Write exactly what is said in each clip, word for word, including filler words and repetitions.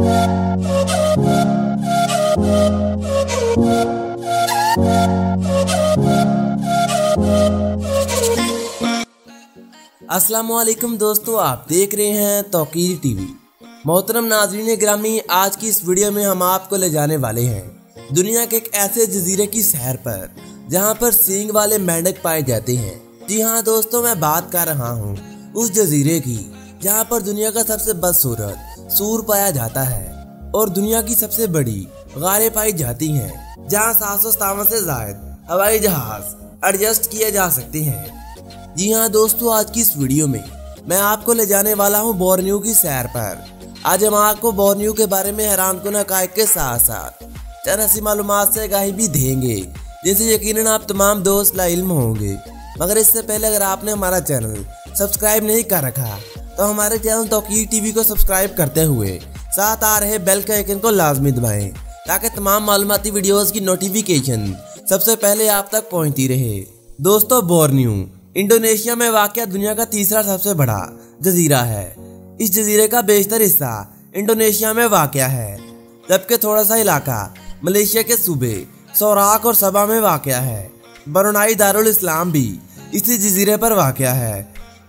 अस्सलामुअलैकुम दोस्तों, आप देख रहे हैं तौकीर टीवी। मोहतरम नाज़रीन ग्रामी, आज की इस वीडियो में हम आपको ले जाने वाले हैं दुनिया के एक ऐसे जजीरे की सैर पर जहां पर सींग वाले मेंढक पाए जाते हैं। जी हाँ दोस्तों, मैं बात कर रहा हूं उस जजीरे की जहां पर दुनिया का सबसे बदसूरत सूर पाया जाता है और दुनिया की सबसे बड़ी गारें पाई जाती हैं, जहां सात सौ सतावन से ज्यादा हवाई जहाज एडजस्ट किए जा सकते हैं। जी हाँ दोस्तों, आज की इस वीडियो में मैं आपको ले जाने वाला हूँ बोर्नियो की सैर पर। आज हम आपको बोर्नियो के बारे में हैरानकुन हकायक के साथ साथ चंद ऐसी मालूमात से आगाही भी देंगे जिनसे यकीनन आप तमाम दोस्त लाइल्म होंगे। मगर इससे पहले अगर आपने हमारा चैनल सब्सक्राइब नहीं कर रखा तो हमारे चैनल तौकीर टीवी को सब्सक्राइब करते हुए साथ आ रहे बेल के आइकन को लाजमी दबाएं ताकि तमाम मालूमाती वीडियोस की नोटिफिकेशन सबसे पहले आप तक पहुंचती रहे। दोस्तों, बोर्नियो इंडोनेशिया में वाक़या दुनिया का तीसरा सबसे बड़ा जजीरा है। इस जजीरे का बेशतर हिस्सा इंडोनेशिया में वाक़या है, जबकि थोड़ा सा इलाका मलेशिया के सूबे सोराक और सबा में वाक़या है। ब्रुनाई दारुल इस्लाम भी इसी जजीरे पर वाक़या है।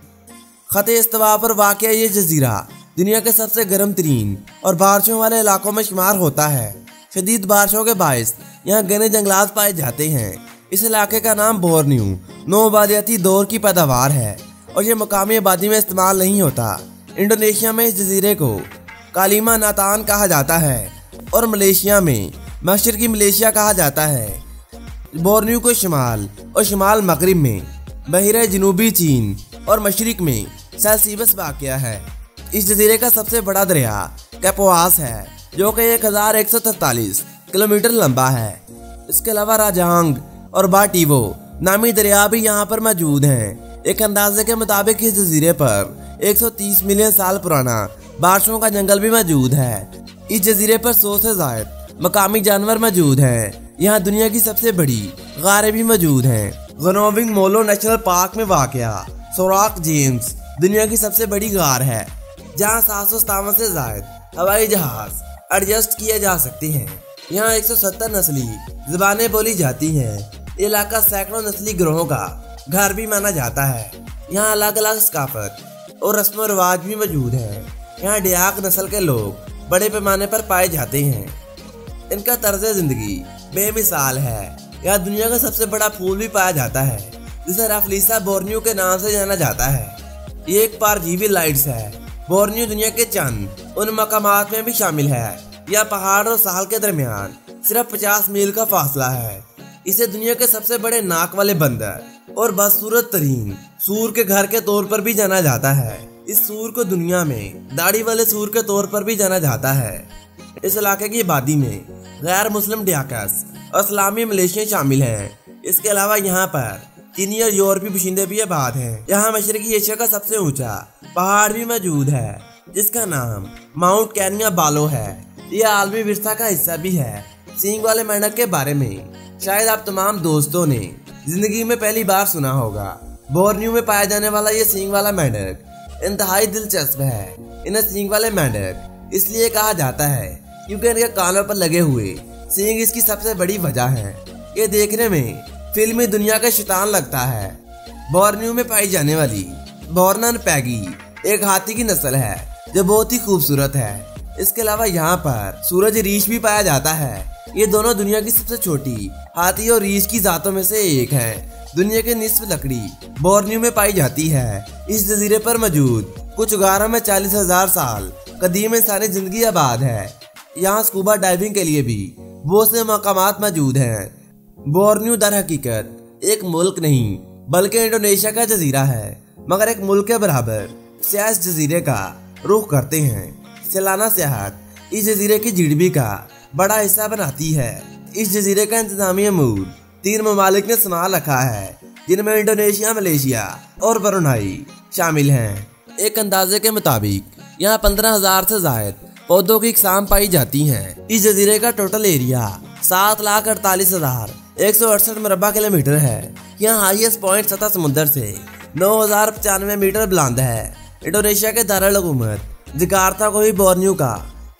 खते इस्तवा पर वाक़या ये जजीरा दुनिया के सबसे गर्म तरीन और बारिशों वाले इलाकों में शुमार होता है। शदीद बारिशों के बायस यहाँ घने जंगलात पाए जाते हैं। इस इलाके का नाम बोर्नियो नौआबादियाती दौर की पैदावार है और ये मुकामी आबादी में इस्तेमाल नहीं होता। इंडोनेशिया में इस जजीरे को कालिमा नातान कहा जाता है और मलेशिया में मशरकी मलेशिया कहा जाता है। बोर्नियो को शिमाल और शिमाल मगरिब में बहिरे जनूबी चीन और मशरिक में सेल्सिबस वाक़या है। इस जजीरे का सबसे बड़ा दरिया कैपोआस है, जो कि एक हजार एक सौ तैतालीस किलोमीटर लंबा है। इसके अलावा राजांग और बाटीवो नामी दरिया भी यहाँ पर मौजूद हैं। एक अंदाजे के मुताबिक इस जजीरे पर एक सौ तीस मिलियन साल पुराना बारिशों का जंगल भी मौजूद है। इस जजीरे पर सौ से ज्यादा मकामी जानवर मौजूद हैं। यहाँ दुनिया की सबसे बड़ी गारें भी मौजूद हैं। गनोविंग मोलो नेशनल पार्क में वाक़या सोराक जेम्स दुनिया की सबसे बड़ी गार है, जहाँ सात सौ सतावन से ज्यादा हवाई जहाज एडजस्ट किए जा सकते हैं। यहाँ एक सौ सत्तर नस्ली ज़बानें बोली जाती हैं। ये इलाका सैकड़ों नस्ली ग्रोहों का घर भी माना जाता है। यहाँ अलग अलग सकाफत और रस्म रिवाज भी मौजूद है। यहाँ डियाक नस्ल के लोग बड़े पैमाने पर पाए जाते हैं। इनका तर्ज जिंदगी बेमिसाल है। यहाँ दुनिया का सबसे बड़ा फूल भी पाया जाता है, जिसे राफलीसा बोर्नियो के नाम से जाना जाता है। ये एक परजीवी लाइट्स है। बोर्नियो दुनिया के चंद उन मकामात में भी शामिल है। यह पहाड़ और साहल के दरमियान सिर्फ पचास मील का फासला है। इसे दुनिया के सबसे बड़े नाक वाले बंदर और बदसूरत तरीन सूर के घर के तौर पर भी जाना जाता है। इस सूर को दुनिया में दाढ़ी वाले सूर के तौर पर भी जाना जाता है। इस इलाके की आबादी में गैर मुस्लिम डियाकस और इस्लामी मलेशिया शामिल हैं। इसके अलावा यहाँ पर चीनी और यूरोपीय बाशिंदे भी आबाद हैं। यहाँ मशरकी एशिया का सबसे ऊंचा पहाड़ भी मौजूद है, जिसका नाम माउंट कैनिया बालो है। यह आलमी विरसा का हिस्सा भी है। सींग वाले मेंढक के बारे में शायद आप तमाम दोस्तों ने जिंदगी में पहली बार सुना होगा। बोर्नियो में पाया जाने वाला ये सींग वाला मेंढक इंतहाई दिलचस्प है। इन्हें सींग वाले मेंढक इसलिए कहा जाता है क्योंकि इनके कानों पर लगे हुए सींग इसकी सबसे बड़ी वजह है। ये देखने में फिल्मी दुनिया का शैतान लगता है। बोर्नियो में पाई जाने वाली बोर्नन पैगी एक हाथी की नस्ल है जो बहुत ही खूबसूरत है। इसके अलावा यहाँ पर सूरज रीछ भी पाया जाता है। ये दोनों दुनिया की सबसे छोटी हाथी और रीछ की जातों में से एक है। दुनिया के निस्फ लकड़ी बोर्नियो में पाई जाती है। इस जजीरे पर मौजूद कुछ गारों में चालीस हजार साल कदीम इंसानी जिंदगी आबाद है। यहाँ स्कूबा डाइविंग के लिए भी बहुत से मकामात मौजूद हैं। बोर्नियो दर हकीकत एक मुल्क नहीं बल्कि इंडोनेशिया का जजीरा है, मगर एक मुल्क के बराबर सियाह इस जजीरे का रुख करते हैं। सालाना सियाहत इस जजीरे की जीडीपी का बड़ा हिस्सा बनाती है। इस जजीरे का इंतजामी अमूर तीन ममालिक ने संभाल रखा है, जिनमें इंडोनेशिया, मलेशिया और ब्रुनाई शामिल हैं। एक अंदाजे के मुताबिक यहाँ पंद्रह हजार से ज्यादा पौधों की इकसाम पाई जाती हैं। इस जजीरे का टोटल एरिया सात लाख अड़तालीस हजार एक सौ अड़सठ मुरबा किलोमीटर है। यहाँ हाईएस्ट पॉइंट सतह समुद्र से नौ हजार पचानवे मीटर बुलंद है। इंडोनेशिया के दारुल हुकूमत जकार्ता को ही बोर्नियो का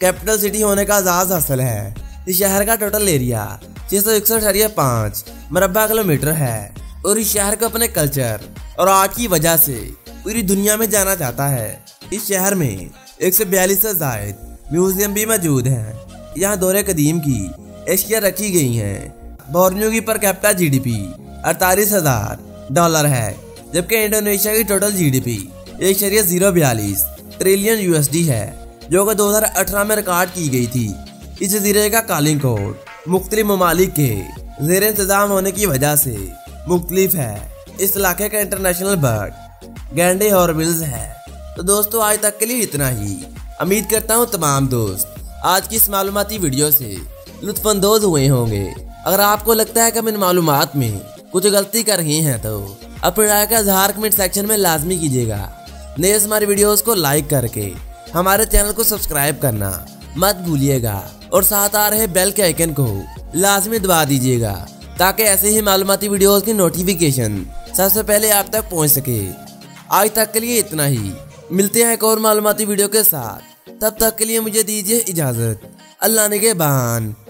कैपिटल सिटी होने का एजाज हासिल है। इस शहर का टोटल एरिया छह सौ इकसठ हरिया पाँच मरबा किलोमीटर है और इस शहर को अपने कल्चर और आर्ट की वजह से पूरी दुनिया में जाना जाता है। इस शहर में एक सौ बयालीस से जायद म्यूजियम भी मौजूद हैं। यहाँ दौरे कदीम की एशिया रखी गई हैं। बोर्नियो की per capita G D P अड़तालीस हजार डॉलर है, जबकि इंडोनेशिया की टोटल जी डी पी एक शरीय जीरो बयालीस ट्रिलियन यू एस डी है, जो कि दो हजार अठारह में रिकॉर्ड की गई थी। इस जजीरे का कालिंग कोड मुख्तलिफ ममालिक के जेर इंतजाम होने की वजह से मुख्तलिफ है। इस इलाके का इंटरनेशनल बर्ड गैंडे हॉर्नबिल्स है। तो दोस्तों आज तक के लिए इतना ही। उम्मीद करता हूँ तमाम दोस्त आज की इस मालूमाती वीडियो से लुत्फानंदोज हुए होंगे। अगर आपको लगता है कि हम इन मालूमात में कुछ गलती कर रहे हैं तो अपनी राय का इज़हार कमेंट सेक्शन में लाजमी कीजिएगा। नए हमारी वीडियोस को लाइक करके हमारे चैनल को सब्सक्राइब करना मत भूलिएगा और साथ आ रहे बेल के आइकन को लाजमी दबा दीजिएगा, ताकि ऐसे ही मालूमाती वीडियोस की नोटिफिकेशन सबसे पहले आप तक पहुंच सके। आज तक के लिए इतना ही। मिलते हैं एक और मालूमाती वीडियो के साथ। तब तक के लिए मुझे दीजिए इजाज़त। अल्लाह निगहबान।